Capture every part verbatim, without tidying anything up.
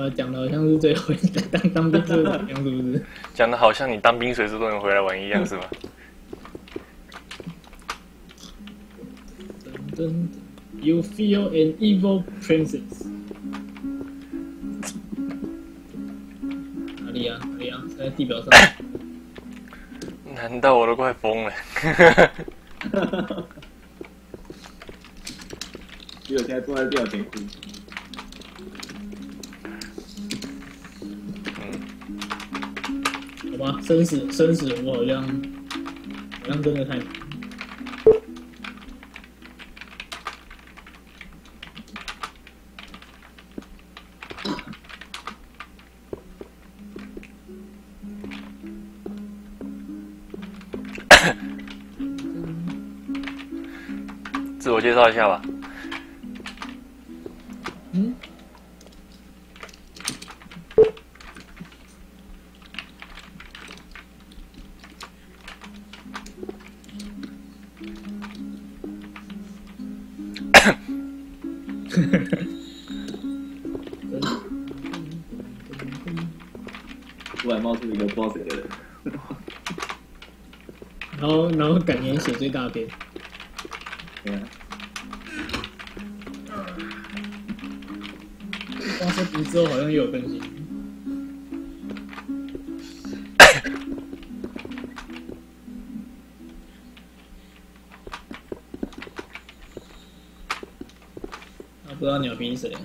么讲的好像是最后当当兵这样，是不是？ 讲的好像你当兵随时都能回来玩一样，是吗？ You feel an evil presence。哪里啊？哪里啊？在地表上。 难道我都快疯了？ 只有现在坐在电脑前哭。 嗯。好吧，生死生死，我好像好像真的太难。 自我介绍一下吧。 嗯。 突然冒出一个不知道谁的人。 然后，然后感言写最大篇。 对啊。 哇，这集之后好像又有更新。啊，不知道鸟逼是谁。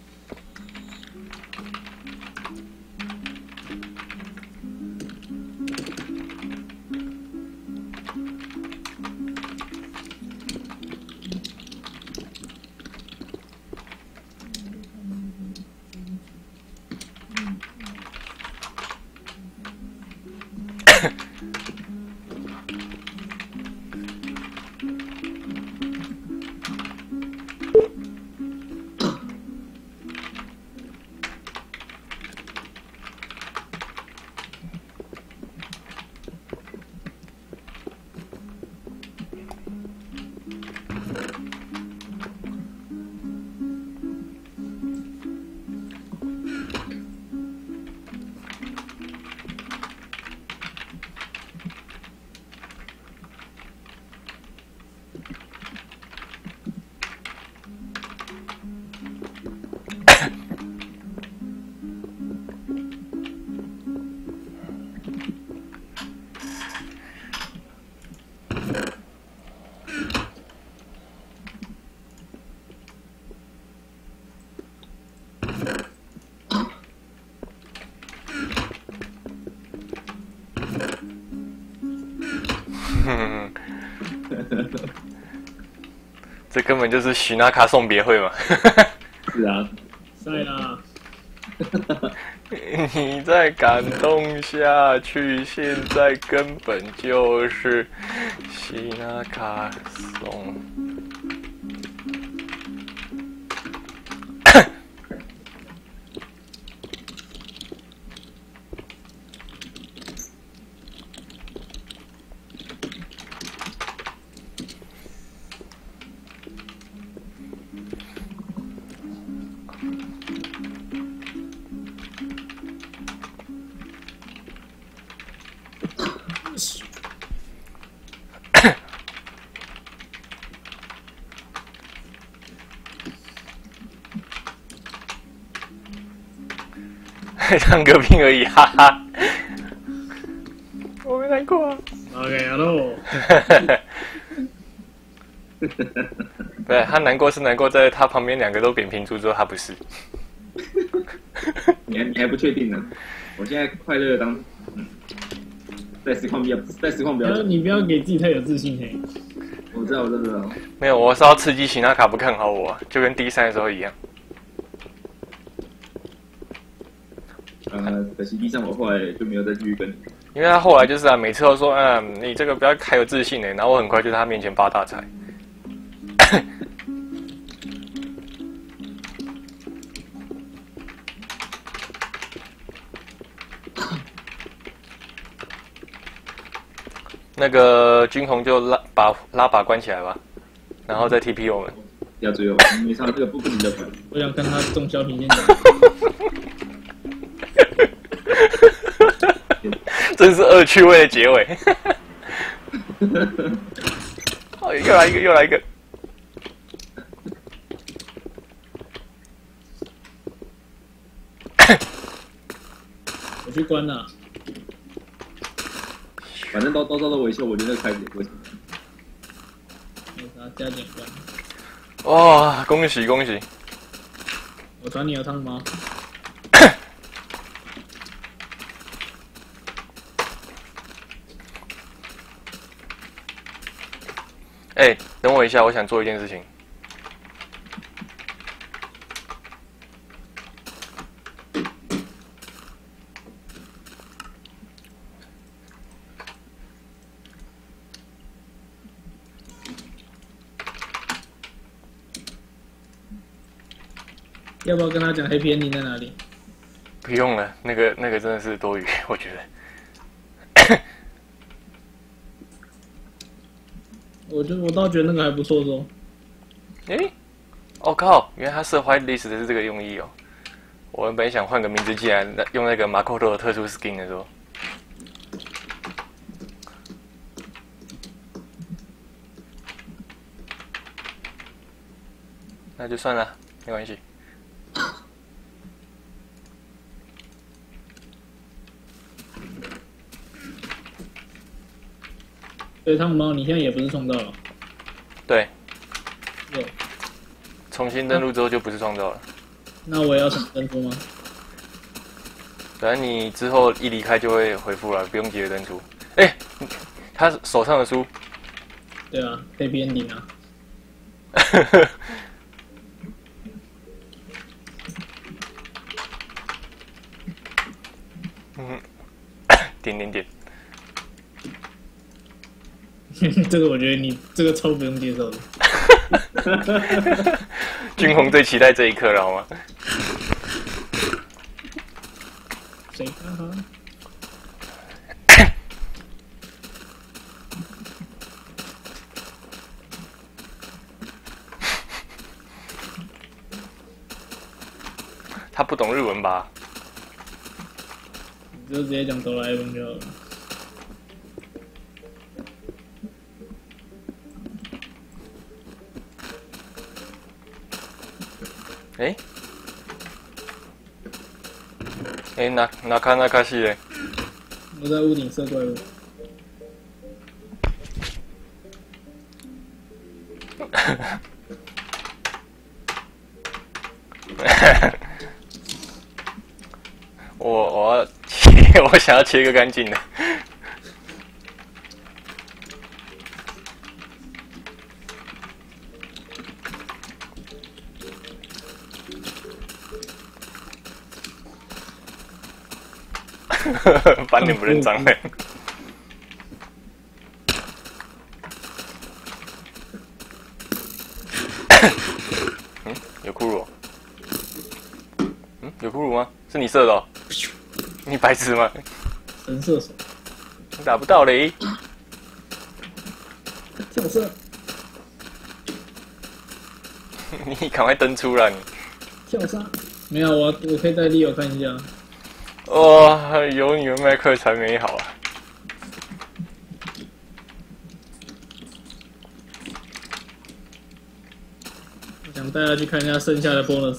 这根本就是许纳卡送别会嘛！ 是啊， 在啦。 你再感动下去，现在根本就是许纳卡送。唱歌病而已，哈哈。我没难过、啊。 OK，Hello。 对，他难过是难过在他旁边两个都扁平足之后，他不是。 你还你还不确定呢？我现在快乐当，嗯，在实况比较，在实况比较。 你不要给自己太有自信嘿。 我知道，我知道。 没有，我是要刺激许纳卡不看好我，就跟第三的时候一样。 呃，可惜第三我后来就没有再继续跟你。 因为他后来就是啊，每次都说，嗯，你这个不要太有自信的，然后我很快就在他面前发大财。那个军红就拉把拉把关起来吧，然后再 T P 我们。 要追我，没差，这个不不你的管。 我想看他中小品现在。 真是恶趣味的结尾。哦，又来一个，又来一个。 我去关了。 反正都都都都维修，我觉得开始维修。 没啥，加减关。 哇、哦，恭喜恭喜！ 我传你有汤吗？ 哎、欸，等我一下，我想做一件事情。 要不要跟他讲 happy ending 在哪里？ 不用了，那个那个真的是多余，我觉得。 我就我倒觉得那个还不错哦。 诶、欸，我、哦、靠！原来他设 white list 的是这个用意哦。我原本想换个名字，既然用那个马可多的特殊 skin 的时候，那就算了，没关系。 对，汤姆猫，你现在也不是创造了。 对。 有。 重新登录之后就不是创造了。 那我也要重登出吗？ 反正你之后一离开就会回复了，不用急着登出。哎、欸，他手上的书。 对啊 ，happy ending 啊。 嗯，点点点。 这个我觉得你这个超不用接受的。 君鸿最期待这一刻了，好吗？ 谁看他？ 他不懂日文吧？ 你就直接讲哆啦 A 梦就好了。 哎、欸，哎、欸，那那看那卡西嘞？ 我在屋顶射怪物。 我我要切，我想要切个干净的。翻脸不认账嘞。嗯，有骷髅。嗯，有骷髅吗？是你射的、哦？你白痴吗？ 神射手。 你打不到嘞。 跳射。 你赶快登出了你。 跳杀。没有，我我可以带 Leo 看一下。 哇、哦，有你们麦克才美好啊！ 我想带他去看一下剩下的 bonus。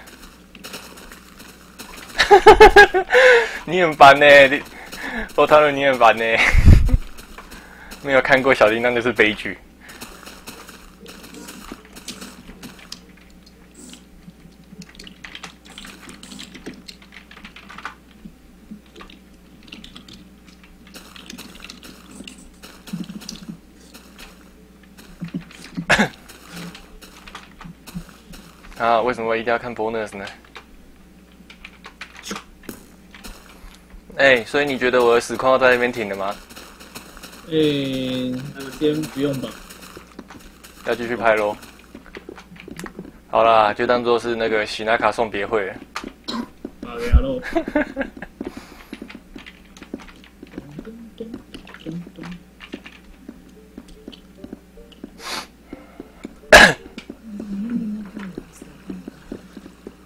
你很烦呢、欸，你欧汤伦你很烦呢、欸。没有看过小叮当就是悲剧。啊，为什么一定要看 bonus 呢？哎、欸，所以你觉得我的实况要在那边停了吗？ 哎、欸，先不用吧。 要继续拍咯。好啦，就当做是那个喜纳卡送别会了。 好呀喽。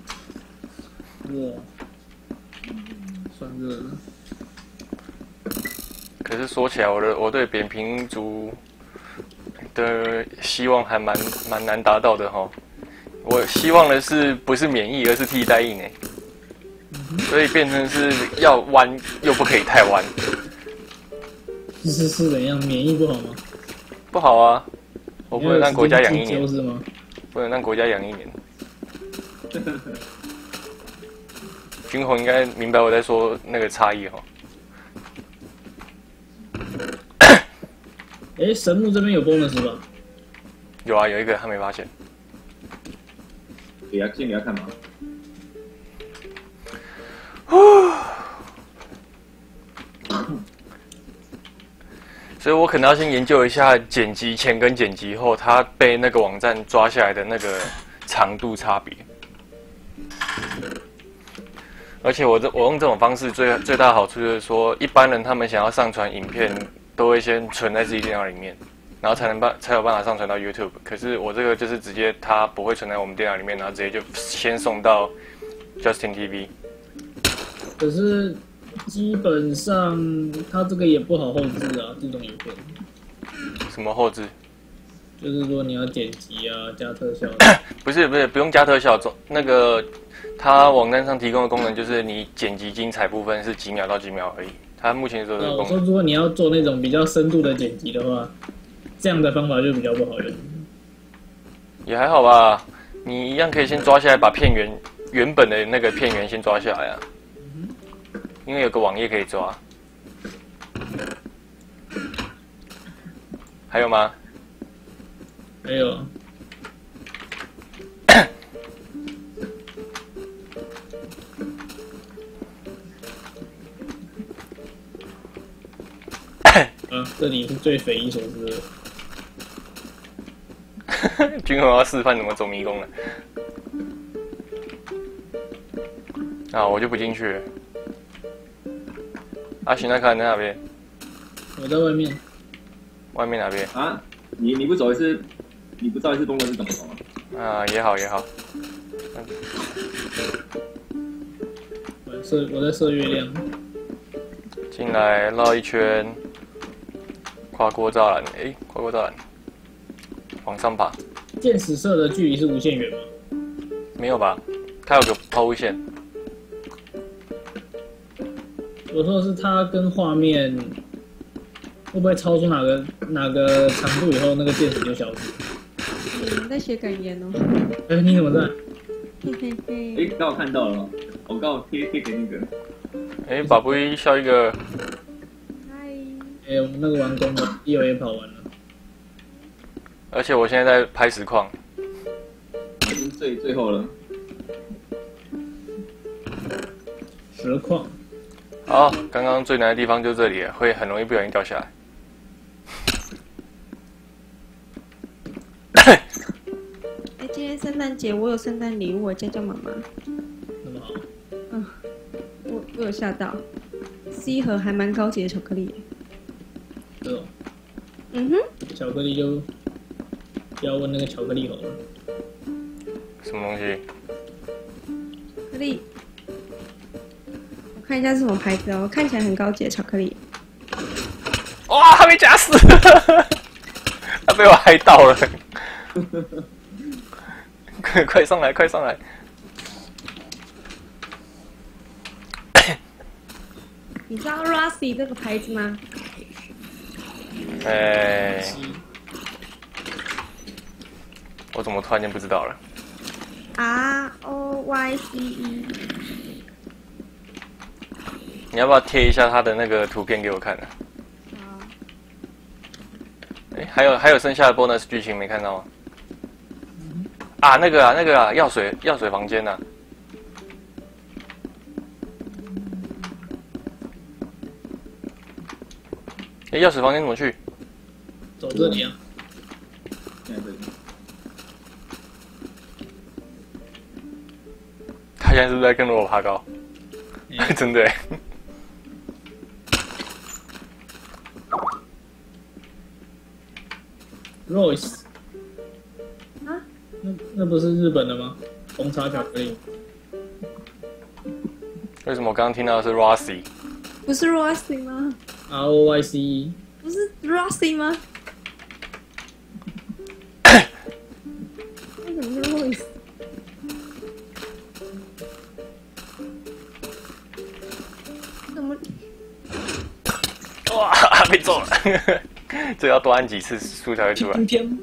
哇，算热了。 实说起来，我的我对扁平足的希望还蛮蛮难达到的哈。我希望的是不是免疫，而是替代役呢，所以变成是要弯又不可以太弯。 是是是怎样？免疫不好吗？ 不好啊，我不能让国家养一年， 是吗？ 不能让国家养一年。君宏应该明白我在说那个差异哈。 哎，神木这边有 bonus 吧？ 有啊，有一个他没发现。 给他先给他看嘛。 所以我可能要先研究一下剪辑前跟剪辑后，它被那个网站抓下来的那个长度差别。而且我这我用这种方式最最大的好处就是说，一般人他们想要上传影片，都会先存在自己电脑里面，然后才能办才有办法上传到 YouTube。可是我这个就是直接它不会存在我们电脑里面，然后直接就先送到 Justin T V。 可是基本上它这个也不好后置啊，这种影片。 什么后置？ 就是说你要剪辑啊，加特效。 不是不是，不用加特效，那个它网站上提供的功能就是你剪辑精彩部分是几秒到几秒而已。它目前只有这个功能。 我说如果你要做那种比较深度的剪辑的话，这样的方法就比较不好用。 也还好吧，你一样可以先抓下来，把片源原本的那个片源先抓下来啊。因为有个网页可以抓。还有吗？ 还有啊。啊，这里是最匪夷所思的。君宏要示范怎么走迷宫了。啊，我就不进去了。阿寻那看在哪边？ 我在外面。 外面哪边？ 啊，你你不走一次，你不知道一次功能是怎么走吗？ 啊，也好也好。 我在射，我在射月亮。 进来绕一圈，跨过栅栏，哎，跨过栅栏，往上爬。 箭矢射的距离是无限远吗？ 没有吧？它有个抛物线。 我说的是它跟画面会不会超出哪个哪个长度以后，那个箭矢就消失？ 你在写感言哦。 哎、欸，你怎么在？ 嘿嘿嘿。 哎，刚好看到了，我刚好贴贴给那个。 哎，宝贝笑一个。 嗨。 哎、欸，我们那个完工了 ，E O A 跑完了。 而且我现在在拍实况。 已经最最后了。 实况。 好，刚刚最难的地方就这里了，会很容易不小心掉下来。 哎，今天圣诞节我有圣诞礼物，我叫叫妈妈。 那么好。 嗯，我我有吓到，是一盒还蛮高级的巧克力。 是哦。 嗯哼。 巧克力就要问那个巧克力猴了。 什么东西？ 巧克力。看一下是什么牌子哦，看起来很高级的巧克力。 哇，他被夹死了，他被我害到了。快快上来，快上来！ 你知道 Rossi 这个牌子吗？ 哎，我怎么突然间不知道了 ？R O Y C E。 你要不要贴一下他的那个图片给我看呢？ 好。 哎，还有还有剩下的 bonus 剧情没看到吗？啊，那个啊，那个啊，药水药水房间呐、啊。哎，药水房间怎么去？ 走这里啊。 现在这里。 他现在是不是在跟着我爬高？嗯、真的。 Royce， 啊？ 那那不是日本的吗？红茶巧克力。 为什么我刚刚听到的是 Rossi？ 不是 Rossi 吗？ R O Y C E。 不是 Rossi 吗？为什么是 Royce？怎么？ 哇，被揍了！这要多按几次书才会出来。 今天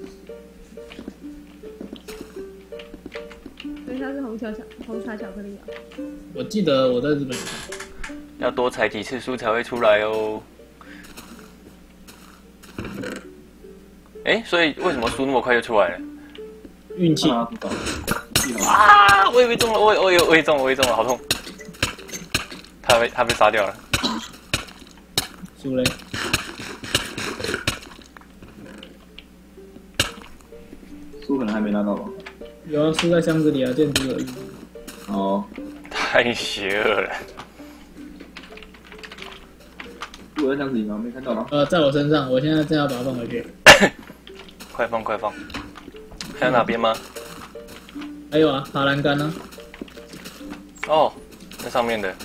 所以它是红巧巧红茶巧克力啊。 我记得我在日本有看。 要多踩几次书才会出来哦。哎、欸，所以为什么书那么快就出来了？ 运气啊，不懂。 啊！我也被中了，我也我也我也中了，我也中了，好痛！他被他被杀掉了。 输嘞。 书可能还没拿到吧？ 有啊，输在箱子里啊，见之而已。 哦， 太邪恶了。 书在箱子里吗？没看到吗？ 呃，在我身上，我现在正要把它放回去。 快放快放！还有哪边吗？ 还有啊，爬栏杆呢、 啊。哦，那上面的。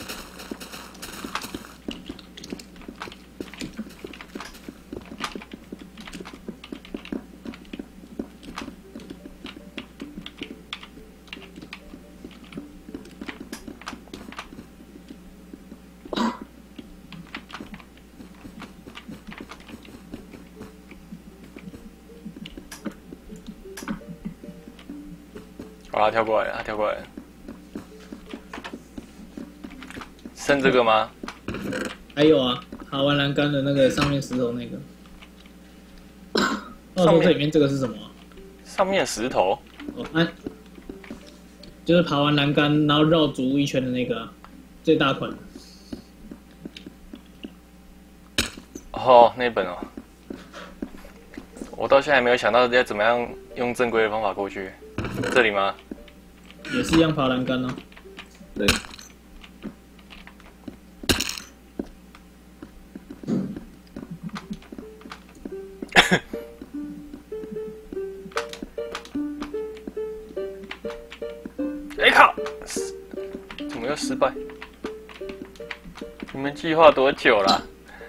哦，他跳过来了，他跳过来了。剩这个吗？ 还有啊，爬完栏杆的那个上面石头那个。哦，说这里面这个是什么、啊？ 上面石头。 哦，按、啊，就是爬完栏杆，然后绕主一圈的那个、啊，最大款。 哦，那本哦。我到现在还没有想到要怎么样用正规的方法过去。这里吗？ 也是一样爬栏杆哦。 对。 哎靠！怎么又失败？你们计划多久了？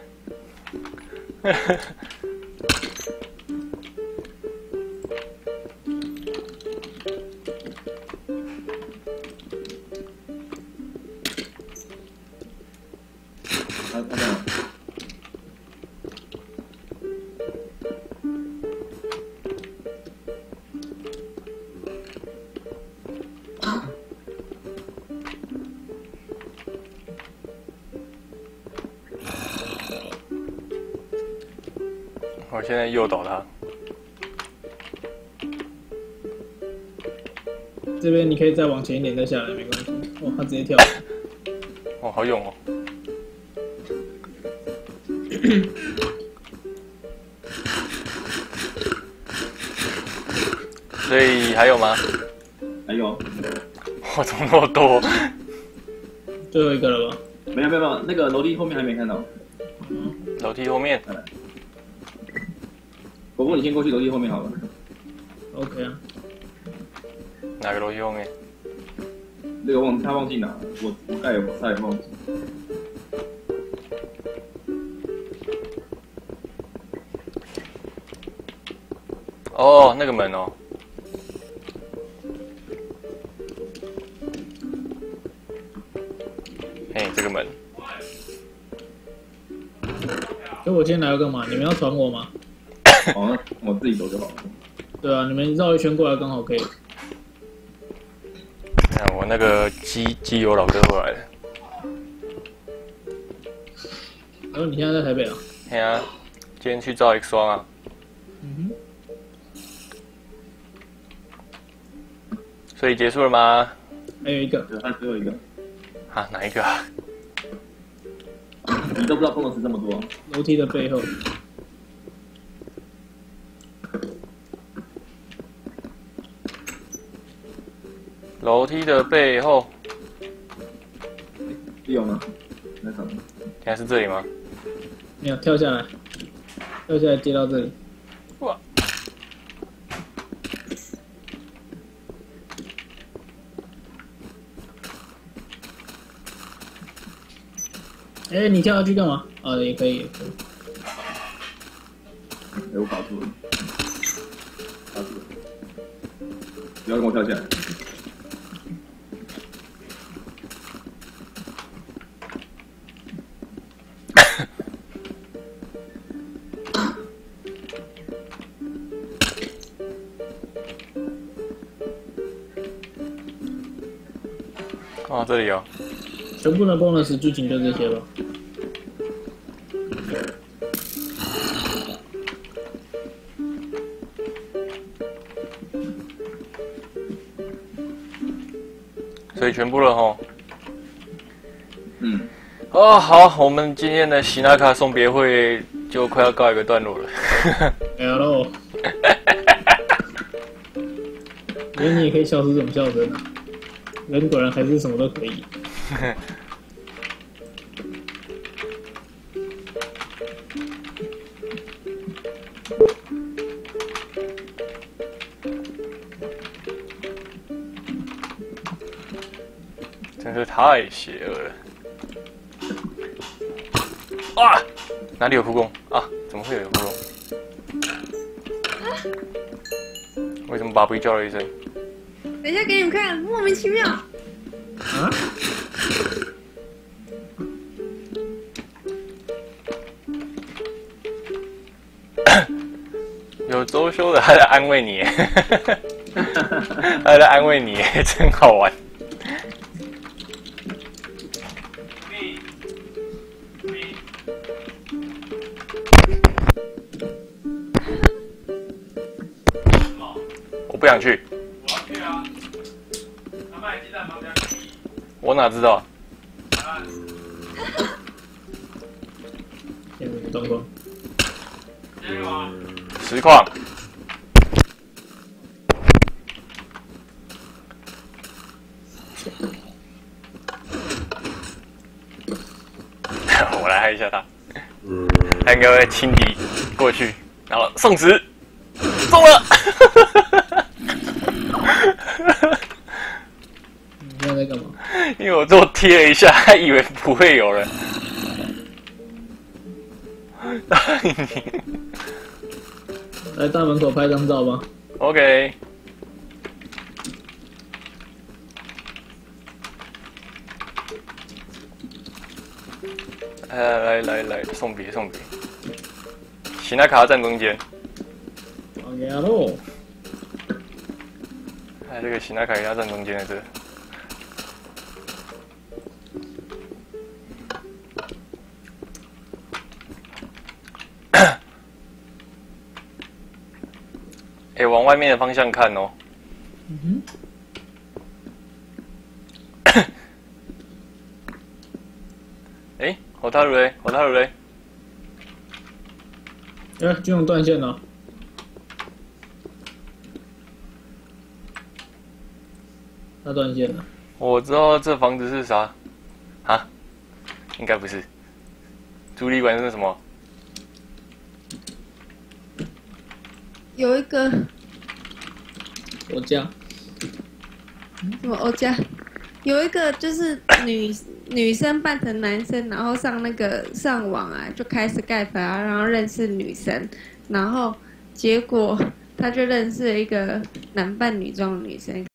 他他在哪？ 我现在诱导他。 这边你可以再往前一点再下来，没关系。哇，他直接跳。 哦，好勇哦！所以还有吗？ 还有。 我怎么那么多？ 最后一个了吧？ 没有没有没有，那个楼梯后面还没看到。 嗯， 楼梯后面。 伯伯，你先过去楼梯后面好了。 OK 啊。 哪个楼梯后面？ 那个忘他忘记拿了，我我盖有他也忘记。 哦，那个门哦。嘿，这个门。 所以我今天来要干嘛？你们要传我吗？ 哦，那我自己走就好了。 对啊，你们绕一圈过来刚好可以。 看我那个机机油老哥回来了。 然后你现在在台北啊？ 对啊，今天去照 X 光啊。 嗯哼。所以结束了吗？ 还有一个。 对，还最后一个。 啊，哪一个啊？ 你都不知道工程师这么多。 楼梯的背后。 楼梯的背后。 有吗？那什么？ 现在是这里吗？ 没有，跳下来，跳下来接到这里。 哇！ 哎，你跳下去干嘛？啊，也可以，也可以。 哎，我搞错了，搞错了，不要跟我跳下来。 哦，这里有。 全部的 bonus 剧情就这些吧。 所以全部了吼。 嗯。 哦，好，我们今天的喜纳卡送别会就快要告一个段落了。 没有喽。人你也可以笑出这种笑声啊！人果然还是什么都可以。 真是太邪恶了！啊，哪里有蒲公啊？怎么会有蒲公？为什么爸比叫了一声？ 等一下给你们看，莫名其妙。 啊？ 有周休的，他在安慰你，他在安慰你，真好玩。我不想去。 我要去啊！他卖鸡蛋吗？不要去。 我哪知道？ 现在状况。 这个吗？ 实况。我来嗨一下他，他应该会轻敌过去，然后送死，中了。 你现在在干嘛？ 因为我最后贴了一下，他以为不会有人。 来大门口拍张照吧。 OK。来来来来，送别送别。喜纳卡站中间。 OK 喽。 哎，这个喜纳卡要站中间的这个。哎，往外面的方向看哦。 嗯哼。哎，火塔鲁嘞，火塔鲁嘞。 哎，军用断线了。他断线了。 我知道这房子是啥，啊？应该不是。主力馆是什么？ 有一个我家。 什么欧家？有一个就是女女生扮成男生，然后上那个上网啊，就开始盖粉啊，然后认识女生，然后结果他就认识了一个男扮女装的女生。